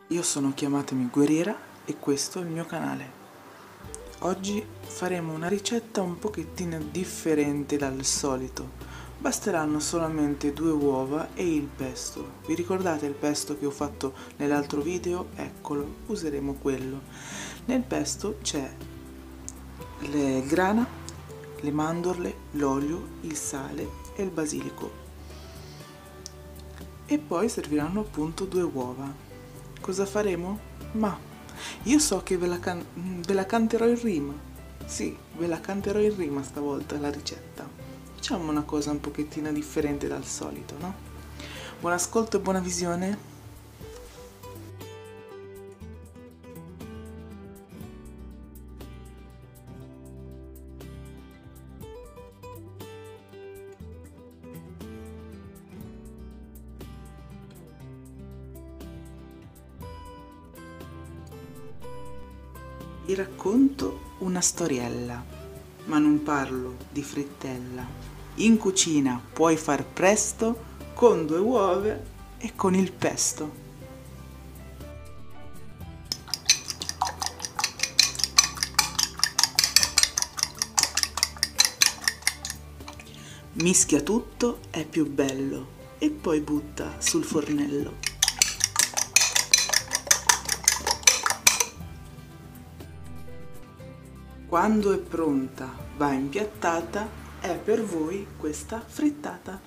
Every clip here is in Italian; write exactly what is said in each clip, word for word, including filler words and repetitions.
Io sono Chiamatemi Guerriera e questo è il mio canale. Oggi faremo una ricetta un pochettino differente dal solito. Basteranno solamente due uova e il pesto. Vi ricordate il pesto che ho fatto nell'altro video? Eccolo, useremo quello. Nel pesto c'è le grana, le mandorle, l'olio, il sale e il basilico. E poi serviranno appunto due uova. Cosa faremo? Ma io so che ve la, can ve la canterò in rima. Sì, ve la canterò in rima stavolta la ricetta. Facciamo una cosa un pochettino differente dal solito, no? Buon ascolto e buona visione. Vi racconto una storiella, ma non parlo di frittella. In cucina puoi far presto con due uova e con il pesto. Mischia tutto, è più bello, e poi butta sul fornello. Quando è pronta, va impiattata, è per voi questa frittata.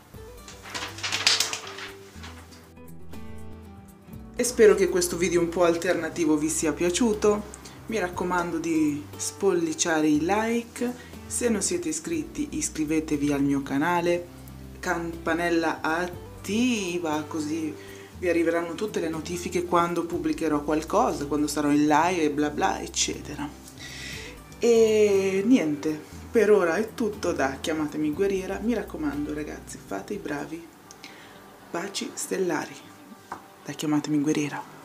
E spero che questo video un po' alternativo vi sia piaciuto. Mi raccomando di spolliciare i like. Se non siete iscritti, iscrivetevi al mio canale. Campanella attiva, così vi arriveranno tutte le notifiche quando pubblicherò qualcosa, quando sarò in live e bla bla, eccetera. E niente, per ora è tutto da Chiamatemi Guerriera. Mi raccomando ragazzi, fate i bravi. Baci stellari da Chiamatemi Guerriera.